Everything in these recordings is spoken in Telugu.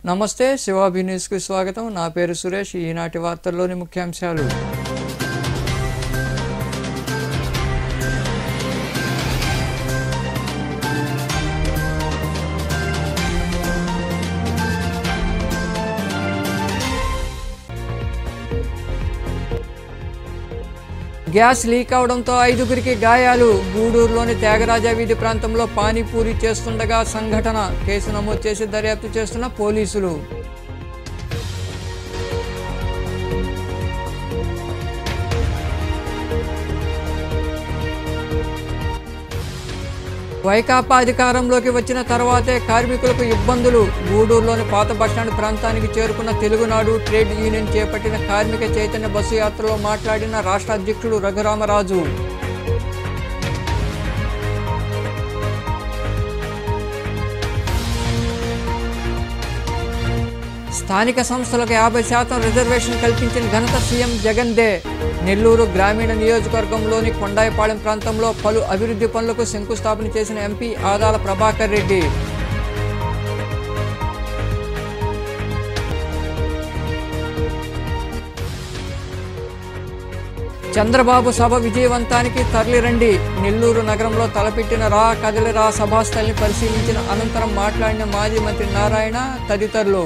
నమస్తే శివాభి న్యూస్కు స్వాగతం. నా పేరు సురేష్. ఈనాటి వార్తల్లోని ముఖ్యాంశాలు. గ్యాస్ లీక్ అవడంతో 5గురికి గాయాలు. గూడూరులోని త్యాగరాజ వీధి ప్రాంతంలో పానీపూరి చేస్తుండగా సంఘటన. కేసు నమోదు చేసి దర్యాప్తు చేస్తున్న పోలీసులు. వైకాపా అధికారంలోకి వచ్చిన తర్వాతే కార్మికులకు ఇబ్బందులు. గూడూరులోని పాత బస్టాండ్ ప్రాంతానికి చేరుకున్న తెలుగునాడు ట్రేడ్ యూనియన్ చేపట్టిన కార్మిక చైతన్య బస్సు యాత్రలో మాట్లాడిన రాష్ట్ర అధ్యక్షుడు రఘురామరాజు. స్థానిక సంస్థలకు 50% రిజర్వేషన్ కల్పించిన ఘనత సీఎం జగన్దే. నెల్లూరు గ్రామీణ నియోజకవర్గంలోని కొండాయిపాళెం ప్రాంతంలో పలు అభివృద్ధి పనులకు శంకుస్థాపన చేసిన ఎంపీ ఆదాల ప్రభాకర్ రెడ్డి. చంద్రబాబు సభ విజయవంతానికి తరలిరండి. నెల్లూరు నగరంలో తలపెట్టిన రా కదలిరా సభాస్థలిని పరిశీలించిన అనంతరం మాట్లాడిన మాజీ మంత్రి నారాయణ తదితరులు.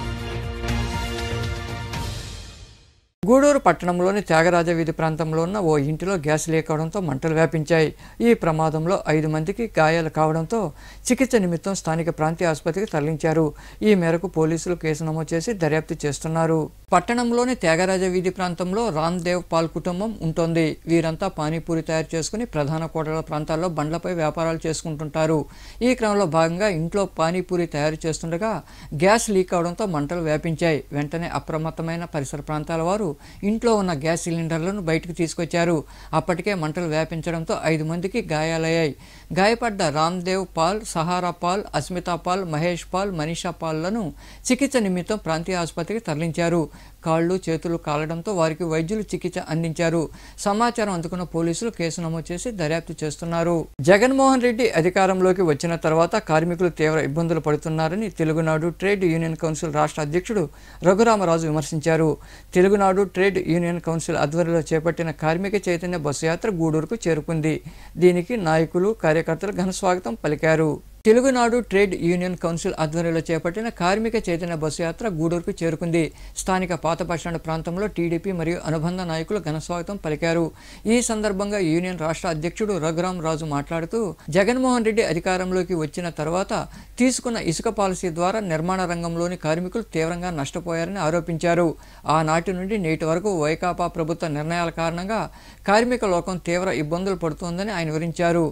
గూడూరు పట్టణంలోని త్యాగరాజ వీధి ప్రాంతంలో ఉన్న ఓ ఇంటిలో గ్యాస్ లీక్ అవడంతో మంటలు వ్యాపించాయి. ఈ ప్రమాదంలో 5 మందికి గాయాలు కావడంతో చికిత్స నిమిత్తం స్థానిక ప్రాంతీయ ఆసుపత్రికి తరలించారు. ఈ మేరకు పోలీసులు కేసు నమోదు చేసి దర్యాప్తు చేస్తున్నారు. పట్టణంలోని త్యాగరాజ వీధి ప్రాంతంలో రామ్దేవ్ పాల్ కుటుంబం ఉంటుంది. వీరంతా పానీపూరి తయారు చేసుకుని ప్రధాన కూడళ్ల ప్రాంతాల్లో బండ్లపై వ్యాపారాలు చేసుకుంటుంటారు. ఈ క్రమంలో భాగంగా ఇంట్లో పానీపూరి తయారు చేస్తుండగా గ్యాస్ లీక్ అవడంతో మంటలు వ్యాపించాయి. వెంటనే అప్రమత్తమైన పరిసర ప్రాంతాల వారు ఇంట్లో ఉన్న గ్యాస్ సిలిండర్లను బయటకు తీసుకొచ్చారు. అప్పటికే మంటలు వ్యాపించడంతో 5 మందికి గాయాలయ్యాయి. గాయపడ్డ రామ్దేవ్ పాల్, సహారా పాల్, అస్మితా పాల్, మహేష్ పాల్, మనీషా పాల్లను చికిత్స నిమిత్తం ప్రాంతీయ ఆసుపత్రికి తరలించారు. కాళ్ళు చేతులు కాలడంతో వారికి వైద్యులు చికిత్స అందించారు. సమాచారం అందుకున్న పోలీసులు కేసు నమోదు చేసి దర్యాప్తు చేస్తున్నారు. జగన్మోహన్ రెడ్డి అధికారంలోకి వచ్చిన తర్వాత కార్మికులు తీవ్ర ఇబ్బందులు పడుతున్నారని తెలుగునాడు ట్రేడ్ యూనియన్ కౌన్సిల్ రాష్ట్ర అధ్యక్షుడు రఘురామరాజు విమర్శించారు. తెలుగునాడు ట్రేడ్ యూనియన్ కౌన్సిల్ ఆధ్వర్యంలో చేపట్టిన కార్మిక చైతన్య బస్సు యాత్ర గూడూరుకు చేరుకుంది. దీనికి నాయకులు, కార్యకర్తలు ఘన స్వాగతం పలికారు. తెలుగునాడు ట్రేడ్ యూనియన్ కౌన్సిల్ ఆధ్వర్యంలో చేపట్టిన కార్మిక చైతన్య బస్సు యాత్ర గూడూరుకు చేరుకుంది. స్థానిక పాత బస్టాండ్ ప్రాంతంలో టీడీపీ మరియు అనుబంధ నాయకులు ఘనస్వాగతం పలికారు. ఈ సందర్భంగా యూనియన్ రాష్ట్ర అధ్యక్షుడు రఘురామరాజు మాట్లాడుతూ జగన్మోహన్ రెడ్డి అధికారంలోకి వచ్చిన తర్వాత తీసుకున్న ఇసుక పాలసీ ద్వారా నిర్మాణ రంగంలోని కార్మికులు తీవ్రంగా నష్టపోయారని ఆరోపించారు. ఆనాటి నుండి నేటి వరకు వైకాపా ప్రభుత్వ నిర్ణయాల కారణంగా కార్మిక లోకం తీవ్ర ఇబ్బందులు పడుతోందని ఆయన వివరించారు.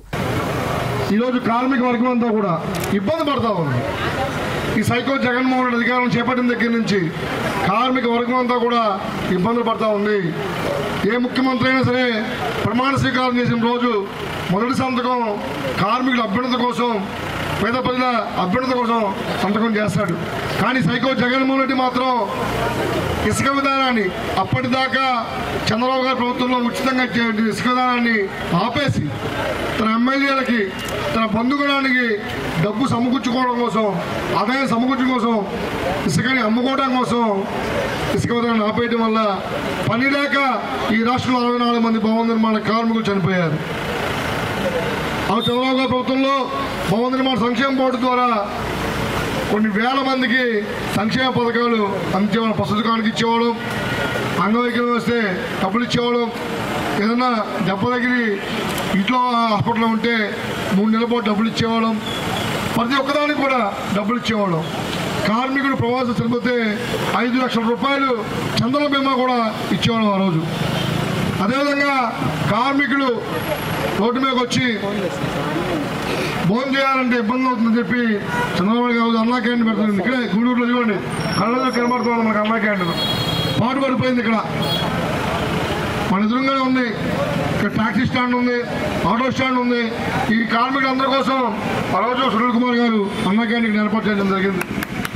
ఈరోజు కార్మిక వర్గం అంతా కూడా ఇబ్బంది పడతా ఉంది. ఈ సైకో జగన్మోహన్ రెడ్డి అధికారం చేపట్టిన దగ్గర నుంచి కార్మిక వర్గం అంతా కూడా ఇబ్బందులు పడతా ఉంది. ఏ ముఖ్యమంత్రి అయినా సరే ప్రమాణ స్వీకారం చేసిన రోజు మొదటి సంతకం కార్మికుల అభ్యున్నత కోసం, పేద ప్రజల అభ్యున్నత కోసం సంతకం చేస్తాడు. కానీ సైకో జగన్మోహన్ రెడ్డి మాత్రం ఇసుక విధానాన్ని, అప్పటిదాకా చంద్రబాబు గారి ప్రభుత్వంలో ఉచితంగా ఇసుక విధానాన్ని ఆపేసి తన ఎమ్మెల్యేలకి, తన బంధుగణానికి డబ్బు సమకూర్చుకోవడం కోసం, ఆదాయం సమకూర్చడం కోసం, ఇసుకని అమ్ముకోవడం కోసం ఇసుక విధానాన్ని ఆపేయడం వల్ల పని లేక ఈ రాష్ట్రంలో 64 మంది భవన నిర్మాణ కార్మికులు చనిపోయారు. ఆ చంద్రబాబు గారి ప్రభుత్వంలో భవన నిర్మాణ సంక్షేమ బోర్డు ద్వారా కొన్ని వేల మందికి సంక్షేమ పథకాలు అందించేవాళ్ళం. పశుదుకానికి ఇచ్చేవాళ్ళం, అంగవైకల్యం వస్తే డబ్బులు ఇచ్చేవాళ్ళం, ఏదన్నా దెబ్బ తగిలి ఇంట్లో హాస్పిటల్లో ఉంటే 3 నెలల పాటు డబ్బులు ఇచ్చేవాళ్ళం, ప్రతి ఒక్కదానికి కూడా డబ్బులు ఇచ్చేవాళ్ళం. కార్మికుడు ప్రవాసం చనిపోతే 5 లక్షల రూపాయలు చంద్రబాబు బీమా కూడా ఇచ్చేవాళ్ళం ఆ రోజు. అదేవిధంగా కార్మికులు రోడ్డు మీదకి వచ్చి భోజనం చేయాలంటే ఇబ్బంది అవుతుందని చెప్పి చంద్రబాబు గారు అన్నా క్యాంటీన్ పెడుతుంది. ఇక్కడే గూడూరులో చూడండి, కళ్ళలో కనబడుతున్నాడు మనకు అన్నా క్యాంటీన్. పాటుపడిపోయింది. ఇక్కడ మన ఎదురుగానే ఉంది. ఇక్కడ టాక్సీ స్టాండ్ ఉంది, ఆటో స్టాండ్ ఉంది. ఈ కార్మికులందరి కోసం ఆ రోజు సునీల్ కుమార్ గారు అన్నా క్యాంటీన్ ఏర్పాటు చేయడం జరిగింది.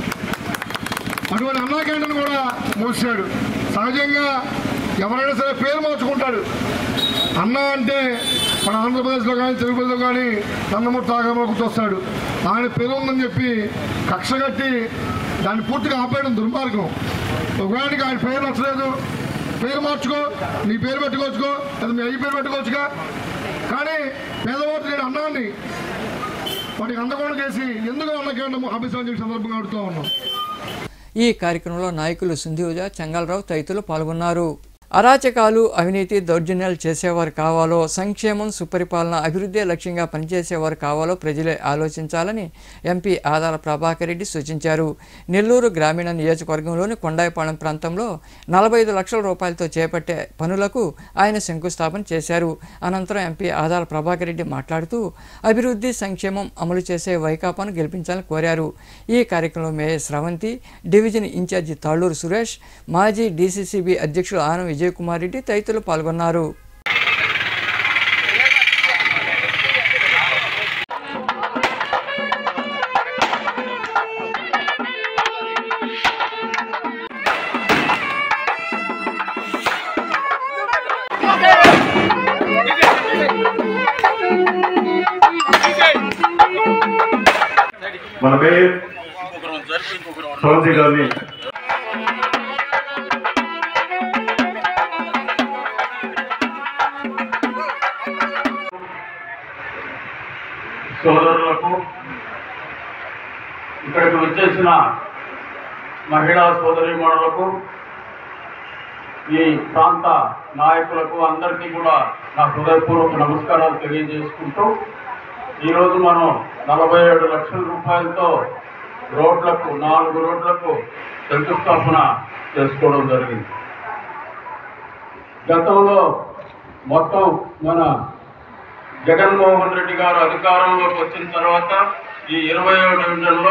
అటువంటి అన్నా క్యాంటీన్ కూడా మూసాడు. సహజంగా ఎవరైనా సరే పేరు మార్చుకుంటాడు. అన్న అంటే మన ఆంధ్రప్రదేశ్లో కానీ తెలుగులో కానీ నందమూరి తారక గుర్తొస్తాడు. ఆయన పేరు ఉందని చెప్పి కక్ష కట్టి దాన్ని పూర్తిగా ఆపేయడం దుర్మార్గం. ఒకవేళ ఆయన పేరు నచ్చలేదు, పేరు మార్చుకో, నీ పేరు పెట్టుకోవచ్చుకో, లేదా మీ అయ్యి పేరు పెట్టుకోవచ్చుగా. కానీ పేదవాడు నేను అన్నాన్ని వాటికి అందకుండా చేసి ఎందుకు అన్నకేండం అభిప్రాయం చేసే సందర్భంగా అడుగుతూ ఉన్నాం. ఈ కార్యక్రమంలో నాయకులు సింధూజ, చెంగల్రావు తదితరులు పాల్గొన్నారు. అరాచకాలు, అవినీతి, దౌర్జన్యాలు చేసేవారు కావాలో, సంక్షేమం, సుపరిపాలన, అభివృద్ధి లక్ష్యంగా పనిచేసేవారు కావాలో ప్రజలే ఆలోచించాలని ఎంపీ ఆదాల ప్రభాకర్ రెడ్డి సూచించారు. నెల్లూరు గ్రామీణ నియోజకవర్గంలోని కొండాయిపాలెం ప్రాంతంలో 45 లక్షల రూపాయలతో చేపట్టే పనులకు ఆయన శంకుస్థాపన చేశారు. అనంతరం ఎంపీ ఆదాల ప్రభాకర్ రెడ్డి మాట్లాడుతూ అభివృద్ధి, సంక్షేమం అమలు చేసే వైకాపాను గెలిపించాలని కోరారు. ఈ కార్యక్రమంలో mayor Sravanthi, division incharge Talluru Suresh, మాజీ డీసీసీబీ అధ్యక్షులు ఆనం విజయ్ కుమార్ రెడ్డి తదితరులు పాల్గొన్నారు. మన మేయర్ స్రవంతి గారిని సోదరులకు, ఇక్కడికి వచ్చేసిన మహిళా సోదరీమణులకు, ఈ ప్రాంత నాయకులకు అందరికీ కూడా నా హృదయపూర్వక నమస్కారాలు తెలియజేసుకుంటూ, ఈరోజు మనం 47 లక్షల రూపాయలతో రోడ్లకు 4 రోడ్లకు శంకుస్థాపన చేసుకోవడం జరిగింది. గతంలో మొత్తం మన జగన్మోహన్ రెడ్డి గారు అధికారంలోకి వచ్చిన తర్వాత ఈ 27 డివిజన్లో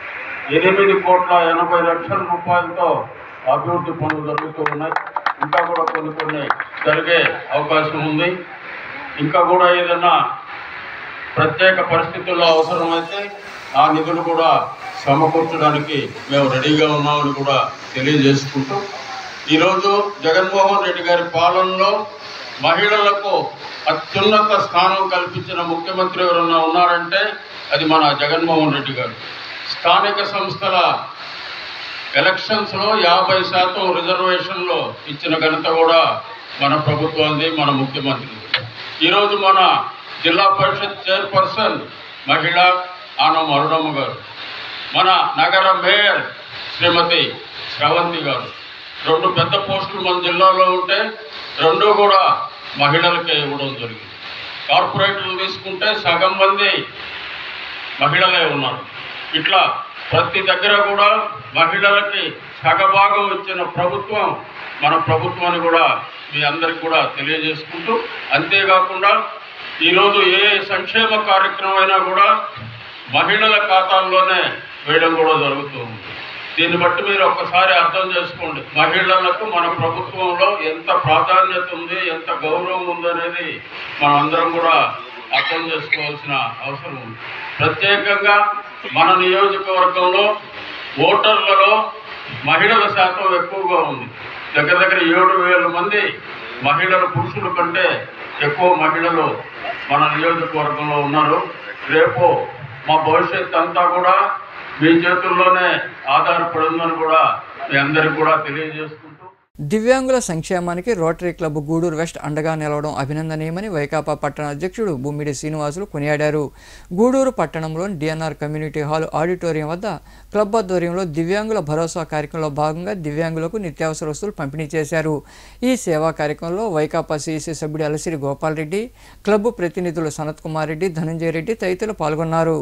8,80 లక్షల రూపాయలతో అభివృద్ధి పనులు జరుగుతూ ఉన్నాయి. ఇంకా కూడా కొన్ని జరిగే అవకాశం ఉంది. ఇంకా కూడా ఏదైనా ప్రత్యేక పరిస్థితుల్లో అవసరమైతే ఆ నిధులు కూడా సమకూర్చడానికి మేము రెడీగా ఉన్నామని కూడా తెలియజేసుకుంటూ, ఈరోజు జగన్మోహన్ రెడ్డి గారి పాలనలో మహిళలకు అత్యున్నత స్థానం కల్పించిన ముఖ్యమంత్రి ఎవరన్నా ఉన్నారంటే అది మన జగన్మోహన్ రెడ్డి గారు. స్థానిక సంస్థల ఎలక్షన్స్లో 50% రిజర్వేషన్లో ఇచ్చిన ఘనత కూడా మన ప్రభుత్వాన్ని, మన ముఖ్యమంత్రి. ఈరోజు మన జిల్లా పరిషత్ చైర్పర్సన్ మహిళ ఆనం అరుణమ్మ గారు, మన నగర మేయర్ శ్రీమతి స్రవంతి గారు. 2 పెద్ద పోస్టులు మన జిల్లాలో ఉంటే 2 కూడా మహిళలకే ఇవ్వడం జరిగింది. కార్పొరేటర్లు తీసుకుంటే సగం మంది మహిళలే ఉన్నారు. ఇట్లా ప్రతి దగ్గర కూడా మహిళలకి సగభాగం ఇచ్చిన ప్రభుత్వం మన ప్రభుత్వాన్ని కూడా మీ అందరికి కూడా తెలియజేసుకుంటూ, అంతేకాకుండా ఈరోజు ఏ సంక్షేమ కార్యక్రమం అయినా కూడా మహిళల ఖాతాల్లోనే వేయడం కూడా జరుగుతుంది. దీన్ని బట్టి మీరు ఒక్కసారి అర్థం చేసుకోండి, మహిళలకు మన ప్రభుత్వంలో ఎంత ప్రాధాన్యత ఉంది, ఎంత గౌరవం ఉందనేది మనం అందరం కూడా అర్థం చేసుకోవాల్సిన అవసరం ఉంది. ప్రత్యేకంగా మన నియోజకవర్గంలో ఓటర్లలో మహిళల శాతం ఎక్కువగా ఉంది. దగ్గర 7,000 మంది మహిళలు పురుషుల కంటే ఎక్కువ మహిళలు మన నియోజకవర్గంలో ఉన్నారు. రేపు మా భవిష్యత్తు అంతా కూడా మీ చేతుల్లోనే ఆధారపడి ఉందని కూడా మీ అందరికి కూడా తెలియజేసుకుంటూ, దివ్యాంగుల సంక్షేమానికి రోటరీ క్లబ్ గూడూరు వెస్ట్ అండగా నిలవడం అభినందనీయమని వైకాపా పట్టణ అధ్యక్షుడు బుమ్మిడి శ్రీనివాసులు కొనియాడారు. గూడూరు పట్టణంలోని డిఎన్ఆర్ కమ్యూనిటీ హాల్ ఆడిటోరియం వద్ద క్లబ్ ఆధ్వర్యంలో దివ్యాంగుల భరోసా కార్యక్రమంలో భాగంగా దివ్యాంగులకు నిత్యావసర వస్తువులు పంపిణీ చేశారు. ఈ సేవా కార్యక్రమంలో వైకాపా సిఇసి సభ్యుడు అలసిరి గోపాల్ రెడ్డి, క్లబ్ ప్రతినిధులు సనత్ కుమార్ రెడ్డి, ధనంజయ రెడ్డి తదితరులు పాల్గొన్నారు.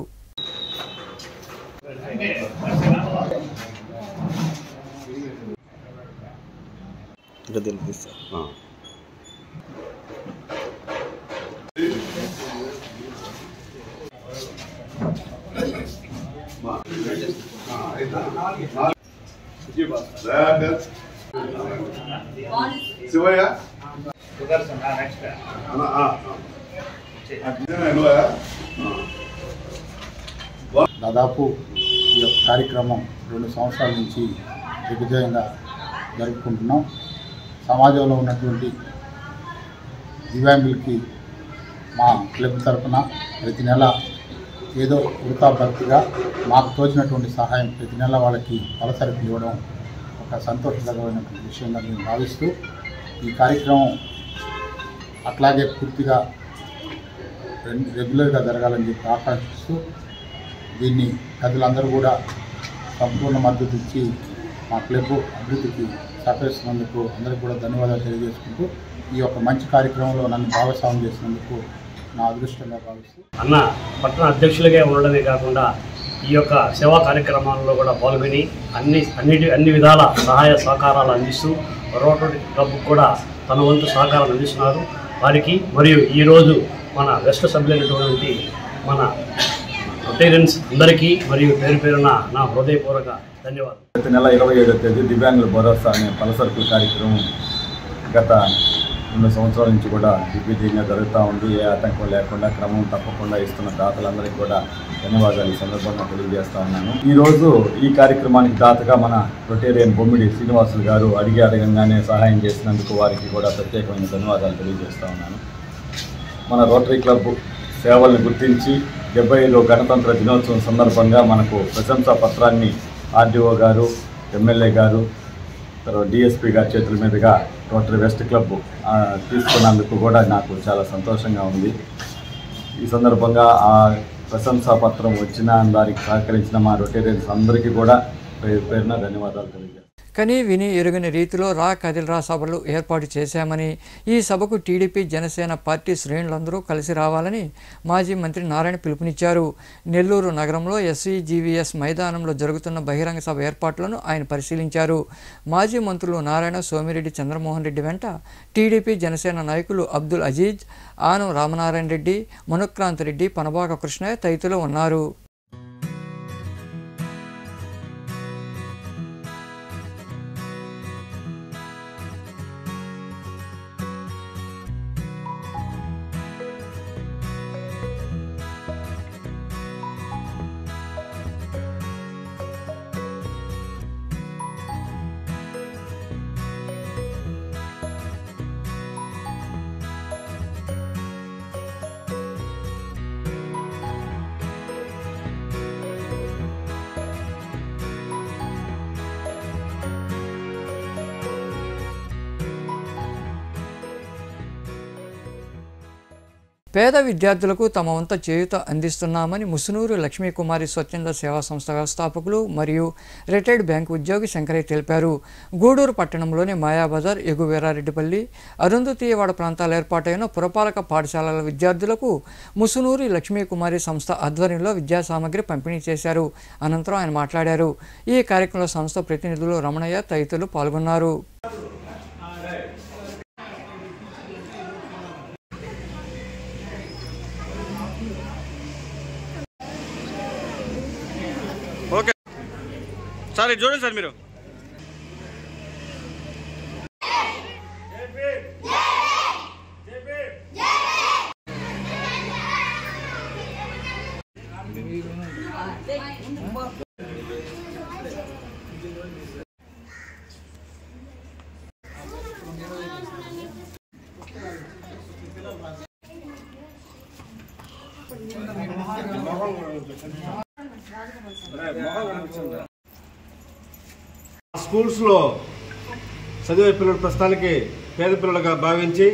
శివయ్య దాదాపు ఈ యొక్క కార్యక్రమం 2 సంవత్సరాల నుంచి దిగ్విజయంగా జరుపుకుంటున్నాం. సమాజంలో ఉన్నటువంటి దివ్యాంగులకి మా క్లబ్ తరఫున ప్రతి నెల ఏదో ఉడతా భక్తిగా మాకు తోచినటువంటి సహాయం ప్రతి నెల వాళ్ళకి పలసరికి ఇవ్వడం ఒక సంతోషకరమైనటువంటి విషయంగా మేము భావిస్తూ ఈ కార్యక్రమం అట్లాగే పూర్తిగా రెగ్యులర్గా జరగాలని చెప్పి ఆకాంక్షిస్తూ దీన్ని ప్రజలందరూ కూడా సంపూర్ణ మద్దతు ఇచ్చి మా క్లబ్ అభివృద్ధికి సహకరిస్తున్నందుకు అందరికీ కూడా ధన్యవాదాలు తెలియజేసుకుంటూ ఈ యొక్క మంచి కార్యక్రమంలో నన్ను భాగస్వామ్యం చేసినందుకు నా అదృష్టంగా భావిస్తూ అన్న పట్టణ అధ్యక్షులుగా ఉండడమే కాకుండా ఈ యొక్క సేవా కార్యక్రమాల్లో కూడా పాల్గొని అన్ని విధాల సహాయ సహకారాలు అందిస్తూ రోటరీ క్లబ్ కూడా తన వంతు సహకారాలు అందిస్తున్నారు. వారికి మరియు ఈరోజు మన వెస్ట్ సభ్యులైనటువంటి మన రొటేరియన్స్ అందరికీ మరియు పేరు పేరున నా హృదయపూర్వక ధన్యవాదాలు. ప్రతి నెల 27వ తేదీ దివ్యాంగుల భరోసా అనే పలసరుకుల కార్యక్రమం గత 2 సంవత్సరాల నుంచి కూడా దిగ్విజయంగా జరుగుతూ ఉంది. ఏ ఆటంకం లేకుండా క్రమం తప్పకుండా ఇస్తున్న దాతలందరికీ కూడా ధన్యవాదాలు ఈ సందర్భంగా తెలియజేస్తా ఉన్నాను. ఈరోజు ఈ కార్యక్రమానికి దాతగా మన రొటేరియన్ బొమ్మిడి శ్రీనివాసులు గారు అడగంగానే సహాయం చేసినందుకు వారికి కూడా ప్రత్యేకమైన ధన్యవాదాలు తెలియజేస్తా ఉన్నాను. మన రోటరీ క్లబ్ సేవలను గుర్తించి 75వ గణతంత్ర దినోత్సవం సందర్భంగా మనకు ప్రశంసా పత్రాన్ని ఆర్డీఓ గారు, ఎమ్మెల్యే గారు, తర్వాత డిఎస్పీ గారి చేతుల మీదుగా రోటరీ వెస్ట్ క్లబ్ తీసుకున్నందుకు కూడా నాకు చాలా సంతోషంగా ఉంది. ఈ సందర్భంగా ఆ ప్రశంసా పత్రం వచ్చిన దానికి సహకరించిన మా రొటేరియన్స్ అందరికీ కూడా పేరున ధన్యవాదాలు తెలియజేస్తాను. కానీ విని ఎరుగని రీతిలో కదిల్రా సభలు ఏర్పాటు చేశామని, ఈ సభకు టీడీపీ జనసేన పార్టీ శ్రేణులందరూ కలిసి రావాలని మాజీ మంత్రి నారాయణ పిలుపునిచ్చారు. నెల్లూరు నగరంలో ఎస్సీజీవీఎస్ మైదానంలో జరుగుతున్న బహిరంగ సభ ఏర్పాట్లను ఆయన పరిశీలించారు. మాజీ మంత్రులు నారాయణ, సోమిరెడ్డి చంద్రమోహన్ రెడ్డి వెంట టీడీపీ జనసేన నాయకులు అబ్దుల్ అజీజ్, ఆనం రామనారాయణ రెడ్డి, మనుక్రాంత్ రెడ్డి, పనబాక కృష్ణయ్య తదితరులు ఉన్నారు. పేద విద్యార్థులకు తమ వంత చేయూత అందిస్తున్నామని ముసునూరు లక్ష్మీకుమారి స్వచ్ఛంద సేవా సంస్థ వ్యవస్థాపకులు మరియు రిటైర్డ్ బ్యాంకు ఉద్యోగి శంకరయ్య తెలిపారు. గూడూరు పట్టణంలోని మాయాబజార్, ఎగువీరారెడ్డిపల్లి, అరుంధతీయవాడ ప్రాంతాల ఏర్పాటైన పురపాలక పాఠశాలల విద్యార్థులకు ముసునూరు లక్ష్మీకుమారి సంస్థ ఆధ్వర్యంలో విద్యా సామగ్రి పంపిణీ చేశారు. అనంతరం ఆయన మాట్లాడారు. ఈ కార్యక్రమంలో సంస్థ ప్రతినిధులు రమణయ్య తదితరులు పాల్గొన్నారు. సార్ చూడండి సార్ మీరు స్కూల్స్లో చదివే పిల్లలు ప్రస్తుతానికి పేద పిల్లలుగా భావించి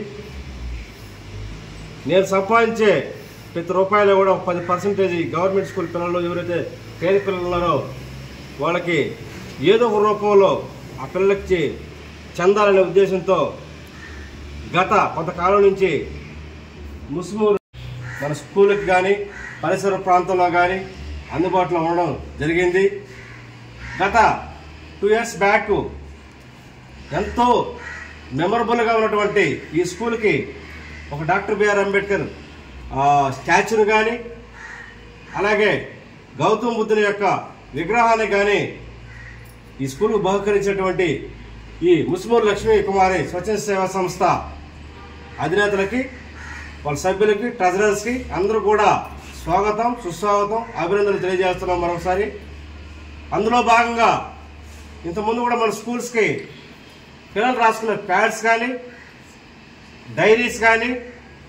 నేను సంపాదించే ప్రతి రూపాయలు కూడా 10% గవర్నమెంట్ స్కూల్ పిల్లలు ఎవరైతే పేద పిల్లలు ఉన్నారో వాళ్ళకి ఏదో ఒక రూపంలో ఆ పిల్లలకి చెందాలనే ఉద్దేశంతో గత కొంతకాలం నుంచి ముస్మూరు మన స్కూల్కి కానీ పరిసర ప్రాంతంలో కానీ అందుబాటులో ఉండడం జరిగింది. గత 2 years బ్యాక్ ఎంతో మెమరబుల్గా ఉన్నటువంటి ఈ స్కూల్కి ఒక డాక్టర్ బిఆర్ అంబేద్కర్ స్టాచ్యూని కానీ అలాగే గౌతమ్ బుద్ధుని యొక్క విగ్రహాన్ని కానీ ఈ స్కూల్కు బహుకరించినటువంటి ఈ ముస్మూరు లక్ష్మీ కుమారి స్వచ్ఛంద సేవా సంస్థ అధినేతలకి, వాళ్ళ సభ్యులకి, ట్రెజరర్స్కి అందరూ కూడా స్వాగతం, సుస్వాగతం, అభినందనలు తెలియజేస్తున్నాం మరొకసారి. అందులో భాగంగా ఇంతకుముందు కూడా మన స్కూల్స్కి పిల్లలు రాసుకున్న ప్యాడ్స్ కానీ, డైరీస్ కానీ,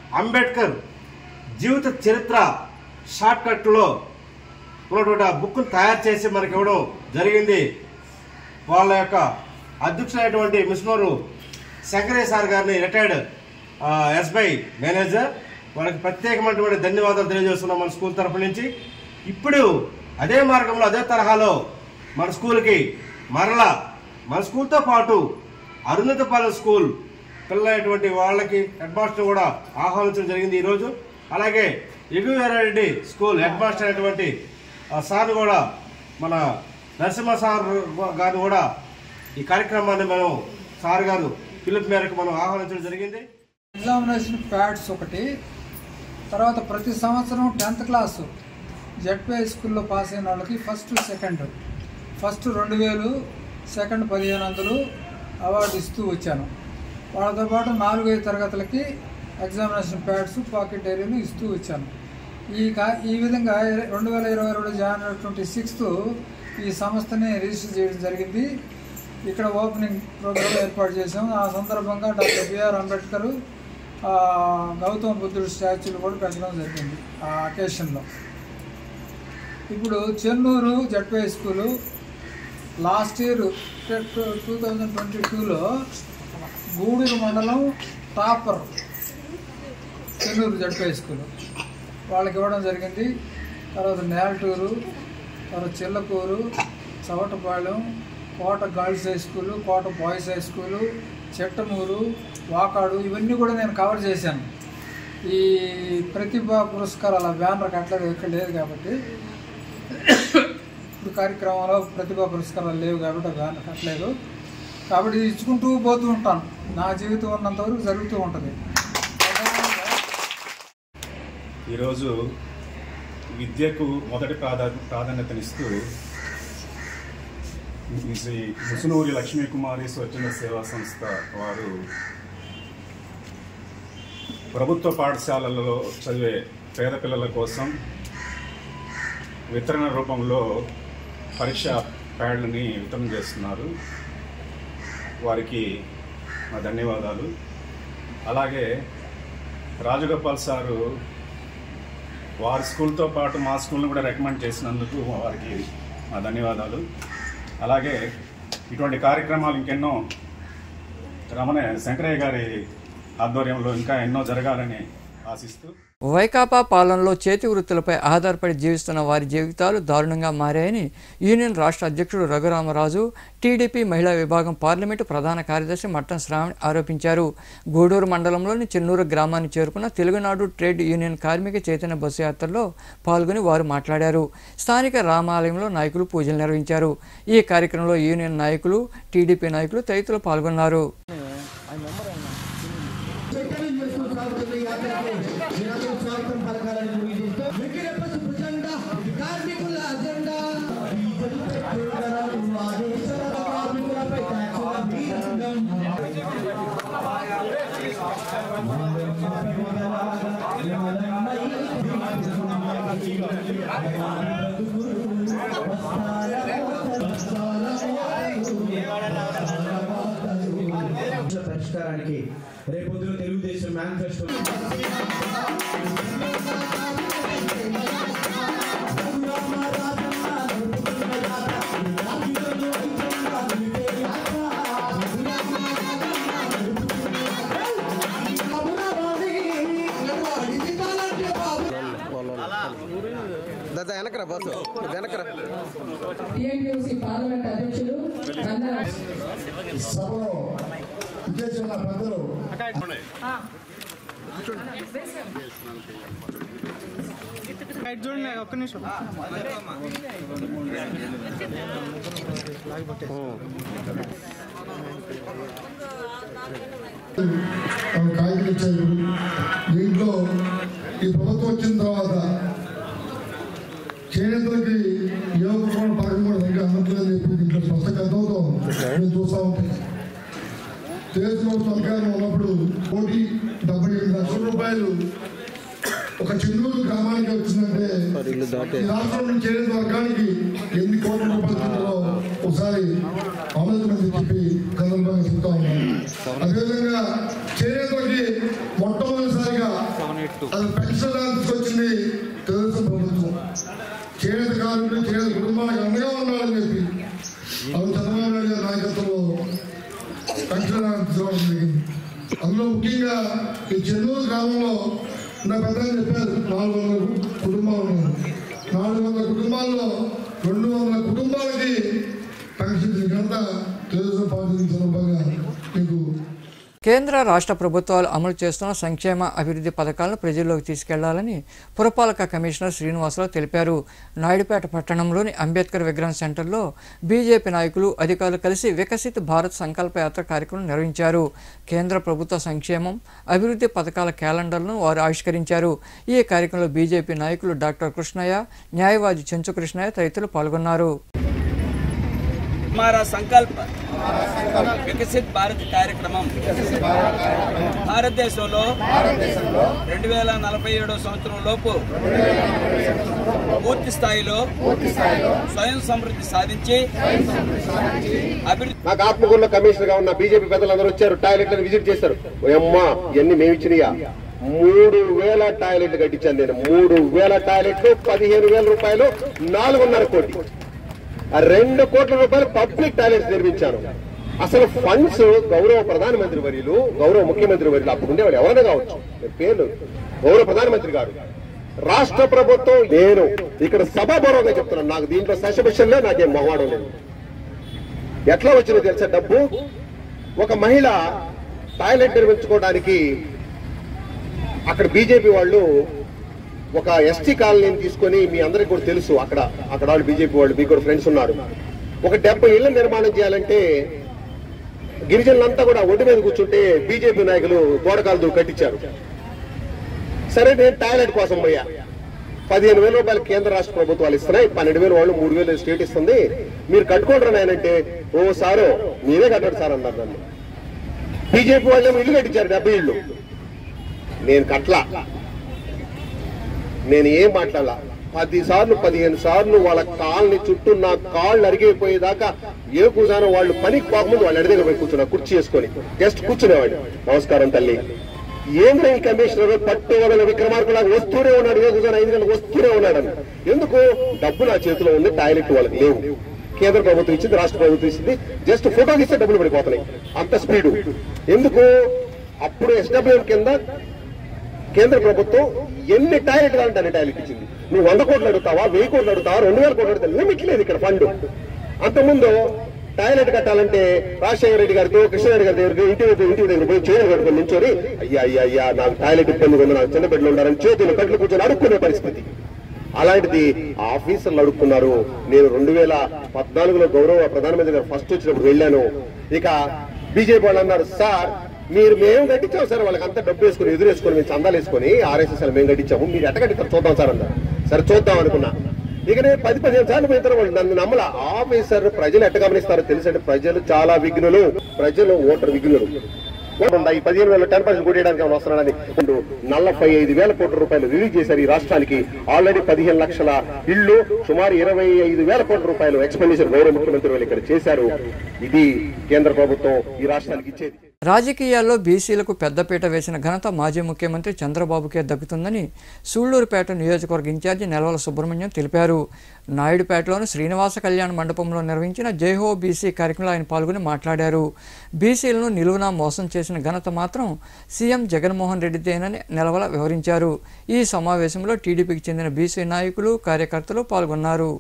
అంబేద్కర్ జీవిత చరిత్ర షార్ట్కట్లో ఉన్నటువంటి ఆ బుక్ను తయారు చేసి మనకి ఇవ్వడం జరిగింది. వాళ్ళ యొక్క అధ్యక్షులైనటువంటి మిషనరు శంకరయ్య సార్ గారిని, రిటైర్డ్ ఎస్బై మేనేజర్, వాళ్ళకి ప్రత్యేకమైనటువంటి ధన్యవాదాలు తెలియజేస్తున్నాం మన స్కూల్ తరఫు నుంచి. ఇప్పుడు అదే మార్గంలో అదే తరహాలో మన స్కూల్కి మరలా మన స్కూల్తో పాటు అరుణితపాలెం స్కూల్ పిల్లలైనటువంటి వాళ్ళకి హెడ్ మాస్టర్ కూడా ఆహ్వానించడం జరిగింది ఈరోజు. అలాగే ఎగువీరారెడ్డి స్కూల్ హెడ్ మాస్టర్ అయినటువంటి సార్ కూడా, మన నరసింహ సార్ గారు కూడా ఈ కార్యక్రమాన్ని మనం సార్ గారు పిలుపు మేరకు మనం ఆహ్వానించడం జరిగింది. ఎగ్జామినేషన్ ప్యాడ్స్ ఒకటి, తర్వాత ప్రతి సంవత్సరం 10th క్లాసు జెడ్పీఐ స్కూల్లో పాస్ అయిన వాళ్ళకి ఫస్ట్ 2000, సెకండ్ 1500 అవార్డు ఇస్తూ వచ్చాను. వాళ్ళతో పాటు 4-5 తరగతులకి ఎగ్జామినేషన్ ప్యాడ్స్, పాకెట్ డైరీలు ఇస్తూ వచ్చాను. ఈ విధంగా 2022 January 26th ఈ సంస్థని రిజిస్టర్ చేయడం జరిగింది. ఇక్కడ ఓపెనింగ్ ప్రోగ్రాం ఏర్పాటు చేసాం. ఆ సందర్భంగా డాక్టర్ బిఆర్ అంబేద్కర్, గౌతమ బుద్ధుడు స్టాచ్యూలు కూడా పెట్టడం జరిగింది ఆ అకేషన్లో. ఇప్పుడు Chennur ZPI school last year 2022లో గూడూరు మండలం టాపర్ చెన్నూరు జెడ్పీఐ స్కూలు వాళ్ళకి ఇవ్వడం జరిగింది. తర్వాత నేల్టూరు, తర్వాత Chillakur, Chavatapalem, Kota girls high school, Kota boys high school, Chettamur, Vakadu, ఇవన్నీ కూడా నేను కవర్ చేశాను. ఈ ప్రతిభా పురస్కారాల బ్యానర్ కట్టలేదు, ఇక్కడ లేదు కాబట్టి, ఇప్పుడు కార్యక్రమంలో ప్రతిభా పురస్కారాలు లేవు కాబట్టి ఆ బ్యానర్ కట్టలేదు. కాబట్టి ఇచ్చుకుంటూ పోతూ ఉంటాను. నా జీవితం ఉన్నంతవరకు జరుగుతూ ఉంటుంది. ఈరోజు విద్యకు మొదటి ప్రాధాన్యతనిస్తూ శ్రీ ముసునూరి లక్ష్మీకుమారి స్వచ్ఛంద సేవా సంస్థ వారు ప్రభుత్వ పాఠశాలలలో చదివే పేద పిల్లల కోసం వితరణ రూపంలో పరీక్షా ప్యాడ్లని వితరణ చేస్తున్నారు. వారికి మా ధన్యవాదాలు. అలాగే రాజగోపాల్ సారు వారి స్కూల్తో పాటు మా స్కూల్ని కూడా రికమెండ్ చేసినందుకు వారికి మా ధన్యవాదాలు. అలాగే ఇటువంటి కార్యక్రమాలు ఇంకెన్నో శంకరయ్య గారి ఆధ్వర్యంలో ఇంకా ఎన్నో జరగాలని ఆశిస్తూ, వైకాపా పాలనలో చేతి వృత్తులపై ఆధారపడి జీవిస్తున్న వారి జీవితాలు దారుణంగా మారాయని యూనియన్ రాష్ట్ర అధ్యక్షుడు రఘురామరాజు, టీడీపీ మహిళా విభాగం పార్లమెంటు ప్రధాన కార్యదర్శి మట్టం శ్రావణి ఆరోపించారు. గూడూరు మండలంలోని చెన్నూరు గ్రామాన్ని చేరుకున్న తెలుగునాడు ట్రేడ్ యూనియన్ కార్మిక చైతన్య బస్సు యాత్రలో పాల్గొని వారు మాట్లాడారు. స్థానిక రామాలయంలో నాయకులు పూజలు నిర్వహించారు. ఈ కార్యక్రమంలో యూనియన్ నాయకులు, టీడీపీ నాయకులు తదితరులు పాల్గొన్నారు. పరిష్కారానికి రేపొద్దున తెలుగుదేశం మేనిఫెస్టో టీఎంయూసీ పార్లమెంట్ అధ్యక్షులు సభలో విజయచంద్ర పెద్దలు చూడండి ఒక్క నిమిషం కాగితం ఇచ్చారు. దీంట్లో ఈ ప్రభుత్వం వచ్చిన తర్వాత చేనేతలకి ఏ ఒక్క పథకం కూడా ఇంకా అందట్లేదు. ఇప్పుడు దీంట్లో స్పష్టంతో నేను చూస్తూ ఉంటాను. తెలుగుదేశం సర్కారం ఉన్నప్పుడు 1,78 లక్షల రూపాయలు ఒక చెన్నూరు గ్రామానికి వచ్చిందంటే ఈ రాష్ట్రంలో చేనేత వర్గానికి ఎన్ని కోట్ల రూపాయలు ఉంటుందో ఒకసారి ఆలోచన చెప్పి సందర్భంగా చెప్తా ఉన్నాను. అదేవిధంగా చేనేతలకి మొట్టమొదటిసారిగా అది పెన్షన్ తీసుకొచ్చింది తెలుగుదేశం ప్రభుత్వం. చేనేత కార్మికులు చేనేత కుటుంబాలకు అండగా ఉండాలని చెప్పి అది చంద్రబాబు నాయుడు గారి నాయకత్వంలో పెన్షన్ తీసుకోవడం జరిగింది. అందులో ముఖ్యంగా ఈ చెన్నూరు గ్రామంలో నా పెద్దలు చెప్పారు 400 కుటుంబాలు ఉన్నారు. 400 కుటుంబాల్లో 200 కుటుంబాలకి పెన్షన్ ఘనత తెలుగుదేశం పార్టీ సందర్భంగా మీకు. కేంద్ర రాష్ట్ర ప్రభుత్వాలు అమలు చేస్తున్న సంక్షేమ అభివృద్ధి పథకాలను ప్రజల్లోకి తీసుకెళ్లాలని పురపాలక కమిషనర్ శ్రీనివాసరావు తెలిపారు. నాయుడుపేట పట్టణంలోని అంబేద్కర్ విగ్రహం సెంటర్లో బీజేపీ నాయకులు అధికారులు కలిసి వికసిత్ భారత్ సంకల్ప యాత్ర కార్యక్రమం నిర్వహించారు. కేంద్ర ప్రభుత్వ సంక్షేమం అభివృద్ధి పథకాల క్యాలెండర్ను వారు ఆవిష్కరించారు. ఈ కార్యక్రమంలో బీజేపీ నాయకులు డాక్టర్ కృష్ణయ్య, న్యాయవాది చెంచు కృష్ణయ్య తదితరులు పాల్గొన్నారు. हमारा संकल्प विकसित भारत कार्यक्रमం భారతదేశంలో 2047 సంవత్సరం లోపు పూర్తి స్థాయిలో స్వయం సమృద్ధి సాధించి నాకు ఆత్మకూరులో కమిషనర్ గా ఉన్న బీజేపీ పెద్దలందరూ వచ్చారు. టాయిలెట్లను విజిట్ చేశారు. అమ్మా ఇవన్నీ మేము ఇచ్చినయా? 3000 టాయిలెట్లు కట్టించాను నేను. 3000 టాయిలెట్లు 15,000 రూపాయలు 4.5 కోటి. 2 కోట్ల రూపాయలు పబ్లిక్ టాయిలెట్స్ నిర్మించాను. అసలు ఫండ్స్ గౌరవ ప్రధానమంత్రి వర్యులు, గౌరవ ముఖ్యమంత్రి వర్యులు అప్పుడు ఉండేవాడు ఎవరైనా కావచ్చు, పేర్లు గౌరవ ప్రధానమంత్రి గారు, రాష్ట్ర ప్రభుత్వం, నేను ఇక్కడ సభాపూర్వకంగా చెప్తున్నాను. నాకు దీంట్లో సశపిషన్లే నాకేం మొహమాడం లేదు. ఎట్లా వచ్చిందో తెలుసా డబ్బు? ఒక మహిళ టాయిలెట్ నిర్మించుకోవడానికి అక్కడ బీజేపీ వాళ్ళు ఒక ఎస్టీ కాలనీని తీసుకొని, మీ అందరికీ కూడా తెలుసు, అక్కడ వాళ్ళు బీజేపీ వాళ్ళు, మీకు కూడా ఫ్రెండ్స్ ఉన్నారు. ఒక 70 ఇళ్ల నిర్మాణం చేయాలంటే గిరిజనులంతా కూడా ఒడ్డు మీద కూర్చుంటే బీజేపీ నాయకులు గోడకాలు కట్టించారు. సరే నేను టాయిలెట్ కోసం పోయా. 15,000 రూపాయలు కేంద్ర రాష్ట్ర ప్రభుత్వాలు ఇస్తున్నాయి, 12,000 వాళ్ళు 3,000 స్టేట్ ఇస్తుంది, మీరు కట్టుకుంటారు నాయనంటే, ఓ సారో మీరే కట్టండి సార్ అన్నారు నన్ను. బీజేపీ వాళ్ళు ఇల్లు కట్టించారు 70 ఇళ్ళు. నేను కట్లా, నేను ఏం మాట్లాడాల. 10 సార్లు 15 సార్లు వాళ్ళ కాళ్ళని చుట్టూ నా కాళ్ళు అరిగిపోయేదాకా ఏ కూర్చానో వాళ్ళు పనికి పోకముందు వాళ్ళు అడిగే పోయి కూర్చున్నా, కుర్చీ వేసుకొని జస్ట్ కూర్చునేవాడు. నమస్కారం తల్లి. ఏంద్ర ఈ కమిషనర్ పట్టు వదల విక్రమార్కులాగా వస్తూనే ఉన్నాడు, ఏ కూర్చొని 5 గంటలకు వస్తూనే ఉన్నాడని. ఎందుకు? డబ్బు నా చేతిలో ఉంది, టాయిలెట్ వాళ్ళకి లేవు. కేంద్ర ప్రభుత్వం ఇచ్చింది, రాష్ట్ర ప్రభుత్వం ఇచ్చింది, జస్ట్ ఫోటోకి ఇస్తే డబ్బులు పడిపోతున్నాయి, అంత స్పీడు. ఎందుకు? అప్పుడు SWM కింద కేంద్ర ప్రభుత్వం ఎన్ని టాయిలెట్ కావాలంటే అన్ని టాయిలెట్ ఇచ్చింది. నువ్వు 100 కోట్లు అడుగుతావా, 1000 కోట్లు అడుగుతావా, 2000 కోట్లు అడుగుతావు, లిమిట్ లేదు ఇక్కడ ఫండ్. అంతకుముందు టాయిలెట్ కట్టాలంటే రాజశేఖర రెడ్డి గారితో, కృష్ణారెడ్డి గారి దగ్గర ఇంటి దగ్గర పోయి చేతులు కట్టుకొని నించొని, అయ్యా నాకు టాయిలెట్ ఇబ్బంది ఉంది, నాకు చిన్న బిడ్డలు ఉండాలని చేతులు కట్లు కూర్చొని అడుక్కునే పరిస్థితి. అలాంటిది ఆఫీసర్లు అడుక్కున్నారు. నేను 2014లో గౌరవ ప్రధానమంత్రి గారు ఫస్ట్ వచ్చినప్పుడు వెళ్ళాను. ఇక బీజేపీ వాళ్ళు అన్నారు, సార్ మేము కట్టించాము సార్, వాళ్ళకి అంతా డబ్బు వేసుకుని ఎదురేసుకొని మేము చందాలు వేసుకొని RSS మేము కట్టించాము, మీరు ఎట్ట కట్టిస్తారు చూద్దాం సార్ అన్నారు. సరే చూద్దాం అనుకున్నా. ఇక నేను 10-15 సార్లు పోయిన వాళ్ళు నన్ను నమ్మల. ఆఫీసర్ ప్రజలు ఎట్ట గమనిస్తారో తెలుసంటే, ప్రజలు చాలా విఘ్నులు, ప్రజలు ఓటర్ విఘ్నులు. ఈ 15,000 10% కొట్టేయడానికి వస్తున్నాడని 45,000 కోట్ల రూపాయలు రిలీజ్ చేశారు ఈ రాష్ట్రానికి. ఆల్రెడీ 15 లక్షల ఇళ్లు, సుమారు 25,000 కోట్ల రూపాయలు ఎక్స్పెండిచర్ గౌరవ ముఖ్యమంత్రి వాళ్ళు ఇక్కడ చేశారు. ఇది కేంద్ర ప్రభుత్వం ఈ రాష్ట్రానికి ఇచ్చేది. రాజకీయాల్లో బీసీలకు పెద్దపీట వేసిన ఘనత మాజీ ముఖ్యమంత్రి చంద్రబాబుకే దక్కుతుందని సూళ్లూరుపేట నియోజకవర్గ ఇన్ఛార్జి నెలవల సుబ్రహ్మణ్యం తెలిపారు. నాయుడుపేటలోని శ్రీనివాస కళ్యాణ మండపంలో నిర్వహించిన జైహో బీసీ కార్యక్రమంలో ఆయన పాల్గొని మాట్లాడారు. బీసీలను నిలువునా మోసం చేసిన ఘనత మాత్రం సీఎం జగన్మోహన్ రెడ్డిదేనని నెలవల వివరించారు. ఈ సమావేశంలో టీడీపీకి చెందిన బీసీ నాయకులు, కార్యకర్తలు పాల్గొన్నారు.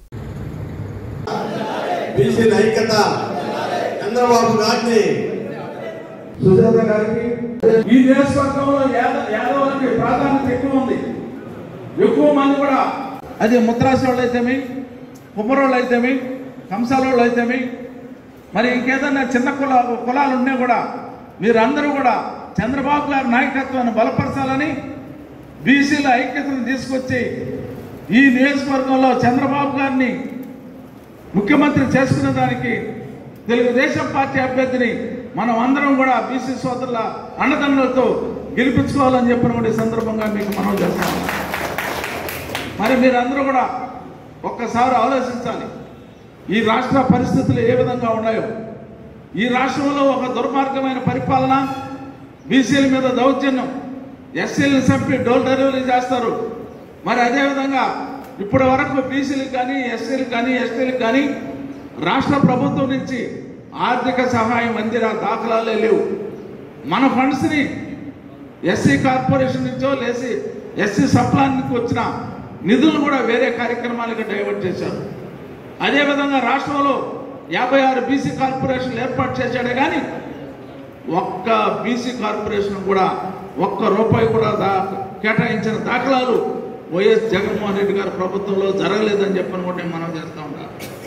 సుజాత గారికి ఈ నియోజకవర్గంలో యాదవులకి ప్రాధాన్యత ఎక్కువ ఉంది. ఎక్కువ మంది కూడా అది ముద్రాసి వాళ్ళు అయితేమి, కుమ్మరోళ్ళు అయితేమి, కంసాలోళ్ళు అయితేమి, మరి ఇంకేదన్నా చిన్న కులాలు ఉన్నా కూడా మీరందరూ కూడా చంద్రబాబు గారి నాయకత్వాన్ని బలపరచాలని, బీసీల ఐక్యతను తీసుకొచ్చి ఈ నియోజకవర్గంలో చంద్రబాబు గారిని ముఖ్యమంత్రి చేసుకునే దానికి తెలుగుదేశం పార్టీ అభ్యర్థిని మనం అందరం కూడా బీసీ సోదరుల అండదండలతో గెలిపించుకోవాలని చెప్పిన కూడా ఈ సందర్భంగా మీకు మనం చేస్తాం. మరి మీరందరూ కూడా ఒక్కసారి ఆలోచించాలి, ఈ రాష్ట్ర పరిస్థితులు ఏ విధంగా ఉన్నాయో. ఈ రాష్ట్రంలో ఒక దుర్మార్గమైన పరిపాలన, బీసీల మీద దౌర్జన్యం, ఎస్సీలను చంపి డోర్ డెలివరీ చేస్తారు. మరి అదేవిధంగా ఇప్పటి వరకు బీసీలకు కానీ ఎస్సీలకు కానీ ఎస్టీలకు కానీ రాష్ట్ర ప్రభుత్వం నుంచి ఆర్థిక సహాయం అందిన దాఖలాలే లేవు. మన ఫండ్స్ని ఎస్సీ కార్పొరేషన్ నుంచో లేసి ఎస్సీ సప్లాన్ నుంచి వచ్చిన నిధులు కూడా వేరే కార్యక్రమాలకు డైవర్ట్ చేశారు. అదేవిధంగా రాష్ట్రంలో 56 బీసీ కార్పొరేషన్లు ఏర్పాటు చేశాడే కానీ ఒక్క బీసీ కార్పొరేషన్ కూడా ₹1 కూడా కేటాయించిన దాఖలాలు వైఎస్ జగన్మోహన్ రెడ్డి గారి ప్రభుత్వంలో జరగలేదని చెప్పని కూడా మనం చేస్తూ ఉంటాం.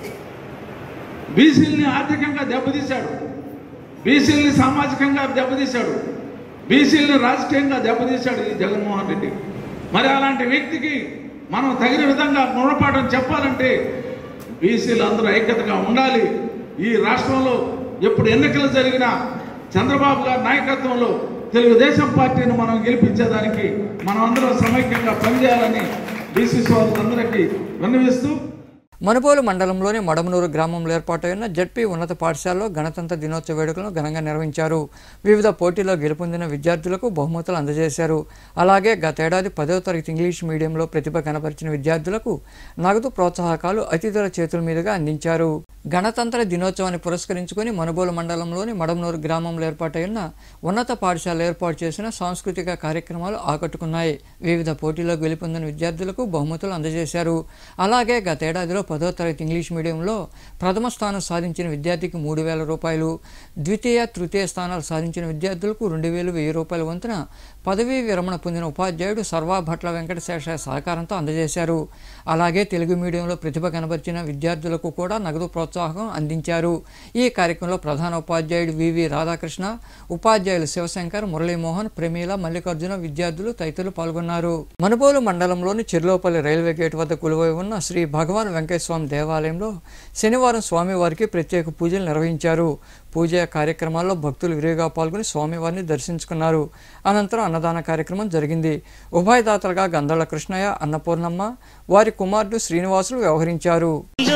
బీసీలని ఆర్థికంగా దెబ్బతీశాడు, బీసీలని సామాజికంగా దెబ్బతీశాడు, బీసీలని రాజకీయంగా దెబ్బతీశాడు ఈ జగన్మోహన్ రెడ్డి. మరి అలాంటి వ్యక్తికి మనం తగిన విధంగా గుణపాఠం చెప్పాలంటే బీసీలు అందరూ ఐక్యతగా ఉండాలి. ఈ రాష్ట్రంలో ఎప్పుడు ఎన్నికలు జరిగినా చంద్రబాబు గారి నాయకత్వంలో తెలుగుదేశం పార్టీని మనం గెలిపించేదానికి మనం అందరం సమైక్యంగా పనిచేయాలని బీసీ సోదరులందరికీ విన్నవిస్తూ మనుబోలు మండలంలోని మడమనూరు గ్రామంలో ఏర్పాటైన జడ్పీ ఉన్నత పాఠశాలలో గణతంత్ర దినోత్సవ వేడుకలను ఘనంగా నిర్వహించారు. వివిధ పోటీల్లో గెలుపొందిన విద్యార్థులకు బహుమతులు అందజేశారు. అలాగే గతేడాది 10వ తరగతి ఇంగ్లీష్ మీడియంలో ప్రతిభ కనబరిచిన విద్యార్థులకు నగదు ప్రోత్సాహకాలు అతిథుల చేతుల మీదుగా అందించారు. గణతంత్ర దినోత్సవాన్ని పురస్కరించుకుని మనుబోలు మండలంలోని మడమనూరు గ్రామంలో ఏర్పాటైన ఉన్నత పాఠశాల ఏర్పాటు చేసిన సాంస్కృతిక కార్యక్రమాలు ఆకట్టుకున్నాయి. వివిధ పోటీల్లో గెలుపొందిన విద్యార్థులకు బహుమతులు అందజేశారు. అలాగే గతేడాదిలో 10వ తరగతి ఇంగ్లీష్ మీడియంలో ప్రథమ స్థానం సాధించిన విద్యార్థికి ₹3,000, ద్వితీయ తృతీయ స్థానాలు సాధించిన విద్యార్థులకు ₹2,000 వంతున పదవీ విరమణ పొందిన ఉపాధ్యాయుడు సర్వాభట్ల వెంకటశేష సహకారంతో అందజేశారు. అలాగే తెలుగు మీడియంలో ప్రతిభ కనబరిచిన విద్యార్థులకు కూడా నగదు ప్రోత్సాహం అందించారు. ఈ కార్యక్రమంలో ప్రధాన ఉపాధ్యాయుడు వివి రాధాకృష్ణ, ఉపాధ్యాయులు శివశంకర్, మురళీమోహన్, ప్రమీల, మల్లికార్జున, విద్యార్థులు తదితరులు పాల్గొన్నారు. మనుబోలు మండలంలోని చెర్లోపల్లి రైల్వే గేట్ వద్ద కొలువై ఉన్న శ్రీ భగవాన్ వెంకటస్వామి దేవాలయంలో శనివారం స్వామివారికి ప్రత్యేక పూజలు నిర్వహించారు. పూజా కార్యక్రమాల్లో భక్తులు విరివిగా పాల్గొని స్వామివారిని దర్శించుకున్నారు. అనంతరం అన్నదాన కార్యక్రమం జరిగింది. ఉభయదాతలుగా గంధళ్ళ కృష్ణయ్య, అన్నపూర్ణమ్మ, వారి కుమారుడు శ్రీనివాసులు వ్యవహరించారు.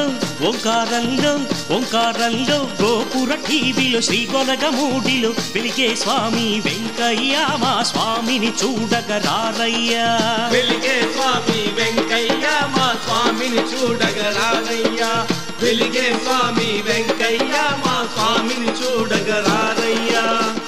ఓంకారంలో గోపుర టీవీలో శ్రీకొలగమూడిలో వెలిగే స్వామి వెంకయ్య మా స్వామిని చూడగరారయ్యా. వెలిగే స్వామి వెంకయ్య మా స్వామిని చూడగరారయ్యా. వెలిగే స్వామి వెంకయ్య మా స్వామిని చూడగరారయ్యా.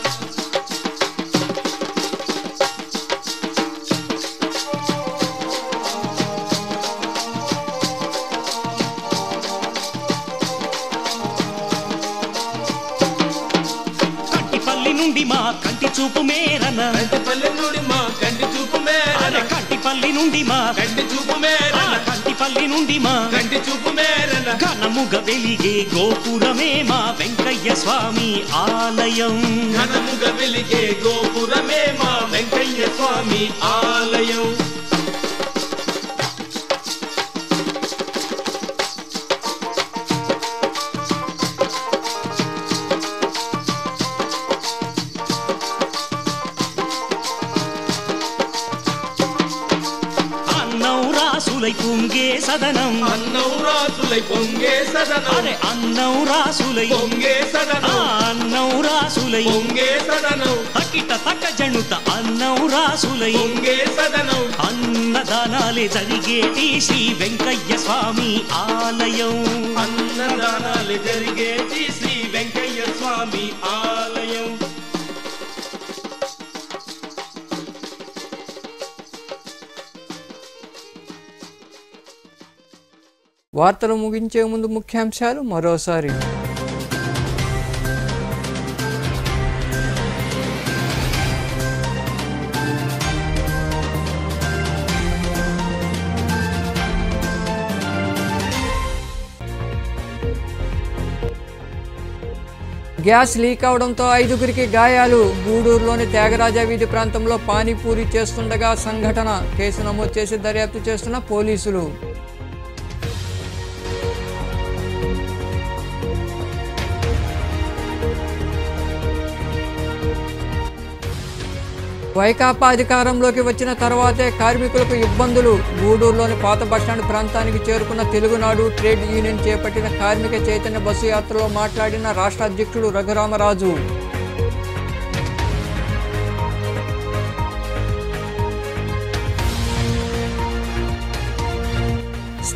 మా కంటి చూపు మేరన కంటిపల్లి నుండి మా కంటి చూపు మేరన కంటిపల్లి నుండి మా కంటి చూపు మేరన కంటిపల్లి నుండి మా కంటి చూపు మేరన ఘనముగ వెలిగే గోపురమే మా వెంకయ్య స్వామి ఆలయం. ఘనముగ వెలిగే గోపురమే మా వెంకయ్య స్వామి ఆలయం. పొంగే సదనం అన్నౌరాసులై పొంగే సదనం అరే అన్నౌరాసులై పొంగే సదనం అన్నౌరాసులై పొంగే సదనం తకిట తక జనుత అన్నౌరాసులై పొంగే సదనం అన్నదానాలే జరిగేటి శ్రీ వెంకయ్య స్వామి ఆలయం. అన్నదానాలే జరిగేటి శ్రీ వెంకయ్య స్వామి ఆలయం. వార్తలు ముగించే ముందు ముఖ్యాంశాలు మరోసారి. గ్యాస్ లీక్ అవడంతో 5గురికి గాయాలు. గూడూరులోని త్యాగరాజ వీధి ప్రాంతంలో పానీపూరి చేస్తుండగా సంఘటన. కేసు నమోదు చేసి దర్యాప్తు చేస్తున్న పోలీసులు. వైకాపా అధికారంలోకి వచ్చిన తర్వాతే కార్మికులకు ఇబ్బందులు. గూడూరులోని పాత బస్టాండ్ ప్రాంతానికి చేరుకున్న తెలుగునాడు ట్రేడ్ యూనియన్ చేపట్టిన కార్మిక చైతన్య బస్సు యాత్రలో మాట్లాడిన రాష్ట్ర అధ్యక్షుడు రఘురామరాజు.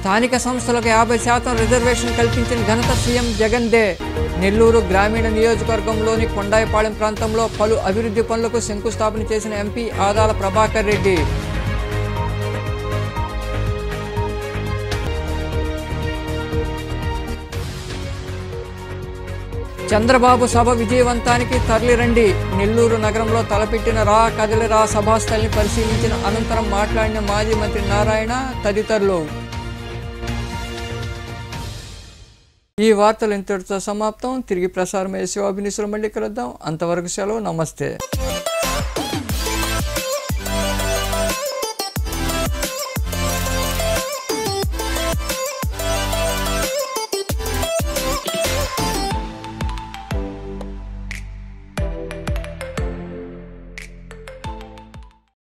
స్థానిక సంస్థలకు 50% రిజర్వేషన్ కల్పించిన ఘనత సీఎం జగన్దే. నెల్లూరు గ్రామీణ నియోజకవర్గంలోని కొండాయిపాళెం ప్రాంతంలో పలు అభివృద్ధి పనులకు శంకుస్థాపన చేసిన ఎంపీ ఆదాల ప్రభాకర్ రెడ్డి. చంద్రబాబు సభ విజయవంతానికి తరలిరండి. నెల్లూరు నగరంలో తలపెట్టిన రా కదలిరా సభాస్థలిని పరిశీలించిన అనంతరం మాట్లాడిన మాజీ మంత్రి నారాయణ తదితరులు. ఈ వార్తలు ఇంతటితో సమాప్తం. తిరిగి ప్రసారం అయ్యే శివాభినిసులు మళ్ళీ కలుద్దాం. అంతవరకు సెలవు. నమస్తే.